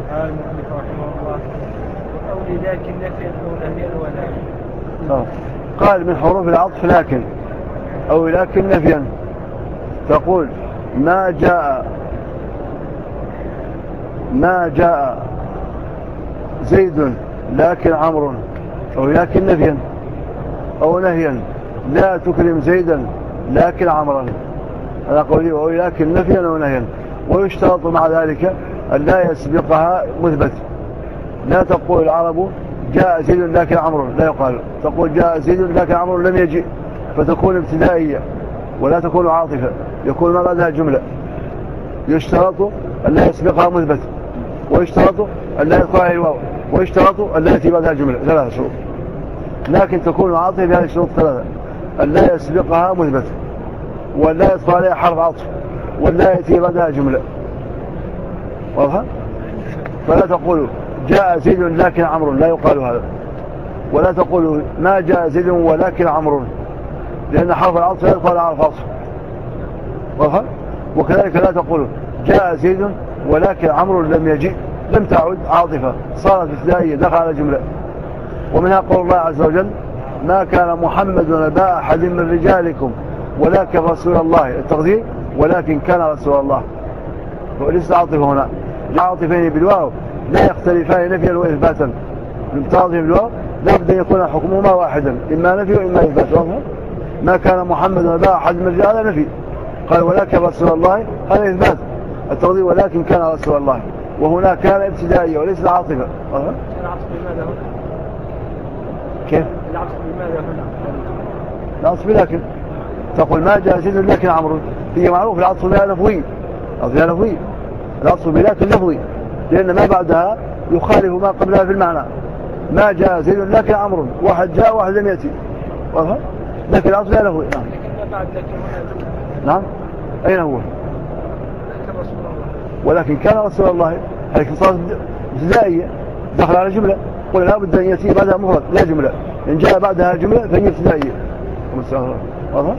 قال المؤلف رحمه الله وقول لكن نفيا أو نهيا ولا. قال من حروف العطف لكن أو لكن نفيا. تقول ما جاء زيد لكن عمرو، أو لكن نفيا أو نهيا لا تكرم زيدا لكن عمرا. أنا قولي أو لكن نفيا أو نهيا. ويشترط مع ذلك أن لا يسبقها مثبت. لا تقول العرب جاء زيد لكن عمرو، لا يقال. تقول جاء زيد لكن عمرو لم يجئ، فتكون ابتدائية ولا تكون عاطفة، يكون ما بعدها جملة. يشترط أن لا يسبقها مثبت، ويشترط أن لا يدخل عليه الواو، ويشترط أن لا يأتي بعدها جملة. 3 شروط. لكن تكون عاطفة بهذه الشروط 3، أن لا يسبقها مثبت، وأن لا يدخل عليها حرف عطف، وأن لا يأتي بعدها جملة. واضح؟ فلا تقول جاء زيد لكن عمرو، لا يقال هذا. ولا تقول ما جاء زيد ولكن عمرو، لأن حرف العطف لا يدخل على حرف عطف. واضح؟ وكذلك لا تقول جاء زيد ولكن عمرو لم يجئ، لم تعد عاطفة، صارت ابتدائية دخل على جملة. ومنها قول الله عز وجل ما كان محمد أبا أحد من رجالكم ولكن رسول الله، التقدير ولكن كان رسول الله. وليس عاطفة هنا، العاطفين بالواو لا يختلفان نفيا وإثباتا. المتعاطفين بالواو لا بد أن يكون حكمهما واحدا، إما نفي وإما إثبات. ما كان محمد أبا أحد من رجال، هذا نفي. قال ولكن رسول الله، هذا إثبات. التقدير ولكن كان رسول الله، وهنا كان ابتدائية وليس عاطفة. العطف بماذا هنا؟ كيف؟ العطف بماذا هنا؟ العطف لكن. تقول ما جاء زيد لكن عمرو، هي معروف العطف بها لفظي. العطف بلكن لفظي، لأن ما بعدها يخالف ما قبلها في المعنى. ما جاء زيد لكن عمرو، واحد جاء واحد لم يأتي. واضح؟ لكن العطف بها لفظي. نعم. نعم. أين هو؟ ولكن كان رسول الله، لكن صارت ابتدائية دخل على جملة. قل لا بد أن يأتي بعدها مفرد لا جملة، إن جاء بعدها جملة فهي ابتدائية. واضح؟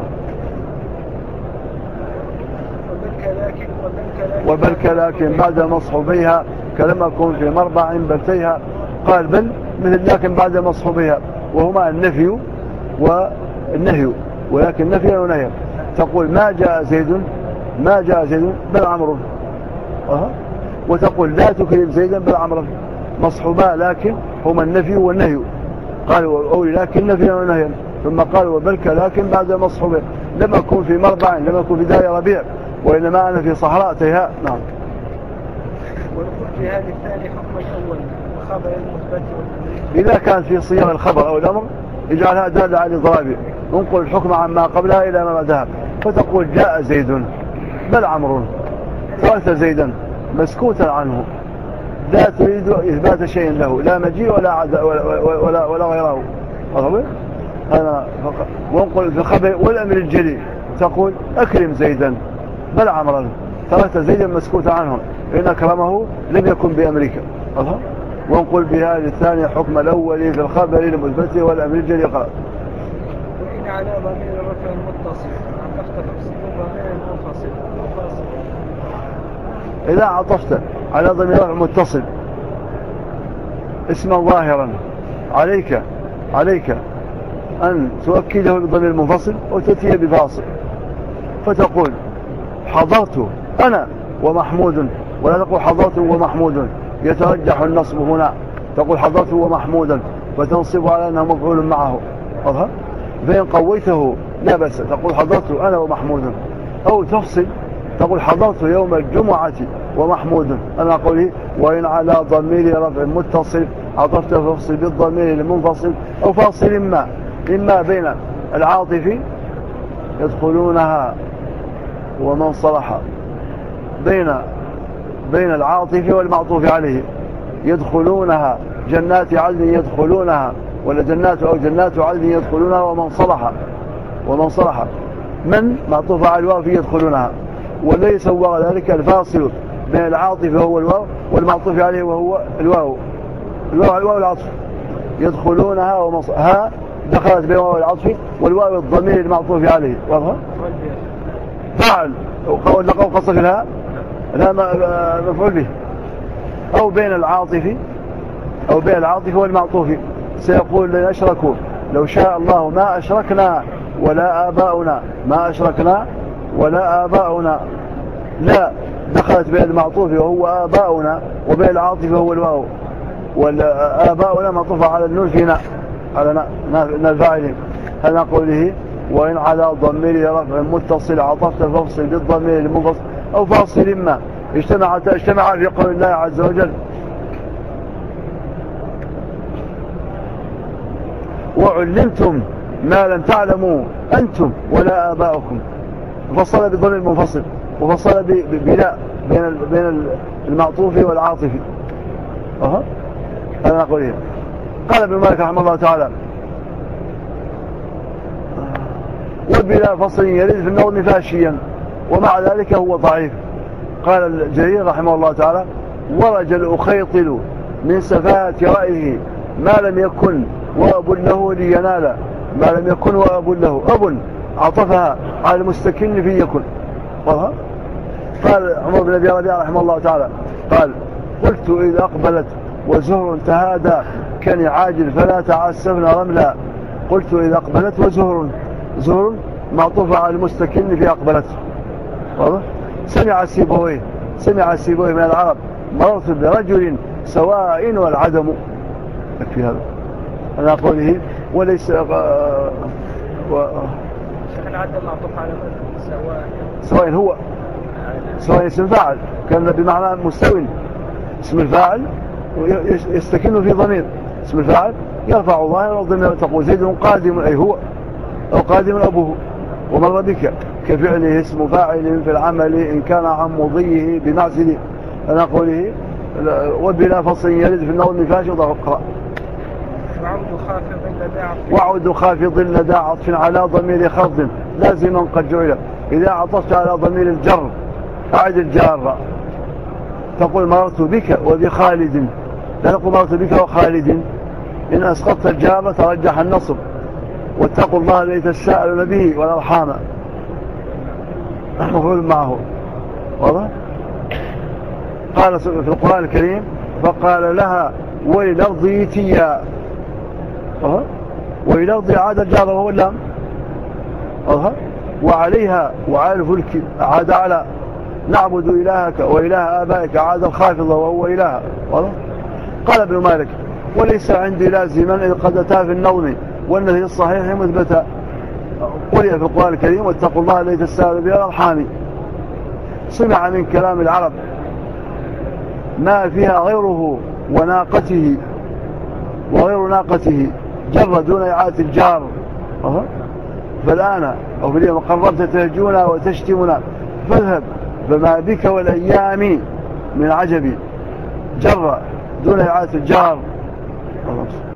وبل لكن بعد مصحوبيها كلما كن في مربع بلتيها. قال بل مثل لكن بعد مصحوبيها، وهما النفي والنهي، ولكن نفيا ونهيا. تقول ما جاء زيد بل عمرو، وتقول لا تكرم زيدا بل عمرو. مصحوبا لكن هما النفي والنهي. قالوا أولي لكن نفيا ونهيا، ثم قالوا وبلك لكن بعد مصحوبه. لم أكن في مربع، لم أكن في دار ربيع، وإنما أنا في صحراء تيهاء. نعم. ونقول في هذه الثاني حكم الأول الخبر المثبت. إذا كان في صيغ الخبر أو الأمر اجعلها دالة على الضرابي، انقل الحكم عما قبلها إلى ما بعدها. فتقول جاء زيد بل عمرو، تركت زيدا مسكوتا عنه، لا تريد إثبات شيء له، لا مجيء ولا غيره. هذا فقط. وانقل في الخبر والأمر الجلي، تقول أكرم زيدا بل عمرا، تركت زيدا مسكوتا عنه، إن أكرمه لم يكن بأمريكا. وانقل بهذه الثانية حكم الأول في الخبر المثبت والأمر الجلي. قال وإن على ضمير الرفع المتصل عطفت تفصيل ضمير منفصل. إذا عطفت على ضمير الرفع المتصل اسما ظاهرا عليك أن تؤكده بضمير المنفصل وتأتيه بفاصل. فتقول حضرت أنا ومحمود، ولا تقول حضرت ومحمود، يترجح النصب هنا. تقول حضرت ومحمودا فتنصب على أنه مفعول معه. فإن قويته لا بأس، تقول حضرت أنا ومحمود. أو تفصل تقول حضرت يوم الجمعة ومحمود. أنا قوله وإن على ضمير رفع متصل عطفت فافصل بالضمير المنفصل أو فاصل إما بين العاطف يدخلونها ومن صلح، بين العاطف والمعطوف عليه يدخلونها، جنات عدن يدخلونها، ولا جنات عدن يدخلونها ومن صلح من معطوف على الواو يدخلونها. وليس هو ذلك الفاصل بين العاطف وهو الواو والمعطوف عليه وهو الواو العطف. يدخلونها ها دخلت بين الواو العطف والواو الضمير المعطوف عليه. واضح؟ فعل قصة الها لا مفعول به، أو بين العاطف والمعطوف. سيقول الذين أشركوا لو شاء الله ما أشركنا ولا آباؤنا، ما أشركنا ولا آباؤنا، لا دخلت بين المعطوف وهو آباؤنا وبين العاطف وهو الواو، والآباؤنا معطوفة على النون فينا على الفاعلين. هذا قوله وإن على ضمير رفع متصل عطفت فاصل بالضمير المنفصل أو فاصل ما اجتمع في قول الله عز وجل وعلمتم ما لم تعلموا أنتم ولا آباؤكم. فصل بالضمير المنفصل وفصل بلا بين المعطوف والعاطف. هذا نقوله. قال ابن مالك رحمه الله تعالى وبلا فصل يرد في النظم فاشيا ومع ذلك هو ضعيف. قال الجرير رحمه الله تعالى ورجل أخيطل من سفاهة رأيه ما لم يكن وأب له لينال، ما لم يكن وأب له، أب عطفها على المستكن في يكن. قال عمر بن أبي ربيعة رحمه الله تعالى قال قلت إذ أقبلت وزهر تهادى كنعاجل فلا تعسفن رملا. قلت إذ أقبلت وزهر، زهر معطوفة على المستكن في أقبلت. سمع السيبويه من العرب مررت برجل سواء والعدم. يكفي هذا أنا قوله وليس العدم معطوف على سواء هو سواء اسم فاعل كان بمعنى مستوٍ. اسم الفاعل يستكن في ضمير، اسم الفاعل يرفع ظاهر الضمير تقول زيد قادم أي هو أو قادم أبوه ومر بك كفعله اسم فاعل في العمل إن كان عن مضيه بمعزله. أنا قوله وبلا فصل يرد في النظم فاشي وضغط. وعود خافض لدى عطف على ضمير خفض لازما قد جعل. إذا عطفت على ضمير الجر أعد الجار تقول مررت بك وبخالد، لا تقول مررت بك وخالد. إن أسقطت الجار ترجح النصب واتقوا الله الذي تساءلون به والأرحام مفعول معه. واضح؟ قال في القرآن الكريم فقال لها وللأرض ائتيا، وللأرض عاد الجار وهو اللام، وعليها وعلى الفلك عاد على نعبد إلهك وإله آبائك عاد الخافض وهو إله. قال ابن مالك وليس عندي لازما إذ قد أتى في النظم والنهي الصحيح مثبتا. قرئ في القرآن الكريم واتقوا الله الذي تساءلون به والأرحام. سمع من كلام العرب ما فيها غيره وناقته وغير ناقته جر دون إعادة الجار. فالآن أو باليوم قربت تهجونا وتشتمنا فاذهب فما بك والأيام من عجب جر دون إعادة الجار.